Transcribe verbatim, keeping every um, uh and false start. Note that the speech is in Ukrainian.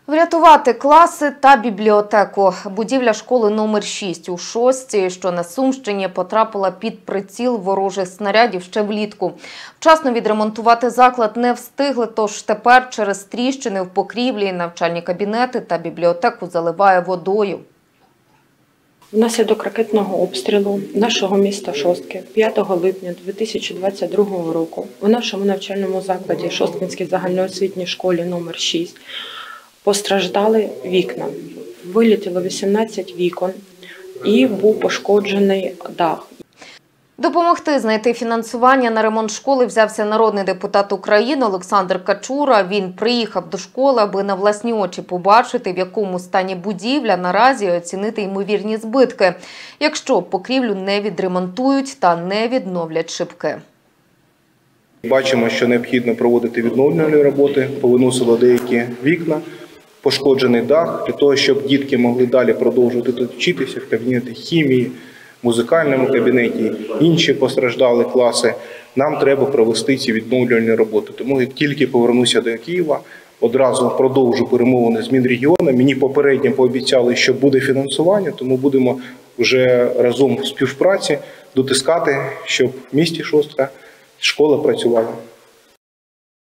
Врятувати класи та бібліотеку. Будівля школи номер шість у Шостці, що на Сумщині, потрапила під приціл ворожих снарядів ще влітку. Вчасно відремонтувати заклад не встигли, тож тепер через тріщини в покрівлі навчальні кабінети та бібліотеку заливає водою. Внаслідок ракетного обстрілу нашого міста Шостки п'ятого липня дві тисячі двадцять другого року у нашому навчальному закладі Шосткинській загальноосвітній школі номер шість постраждали вікна. Вилетіло вісімнадцять вікон і був пошкоджений дах. Допомогти знайти фінансування на ремонт школи взявся народний депутат України Олександр Качура. Він приїхав до школи, аби на власні очі побачити, в якому стані будівля наразі, і оцінити ймовірні збитки, якщо покрівлю не відремонтують та не відновлять шибки. Бачимо, що необхідно проводити відновлювальні роботи, повиносило деякі вікна, пошкоджений дах, для того, щоб дітки могли далі продовжувати тут вчитися в кабінеті хімії, музикальному кабінеті, інші постраждали класи. Нам треба провести ці відновлювальні роботи. Тому як тільки повернуся до Києва, одразу продовжу перемовини з Мінрегіоном. Мені попередньо пообіцяли, що буде фінансування, тому будемо вже разом в співпраці дотискати, щоб в місті Шостка школа працювала.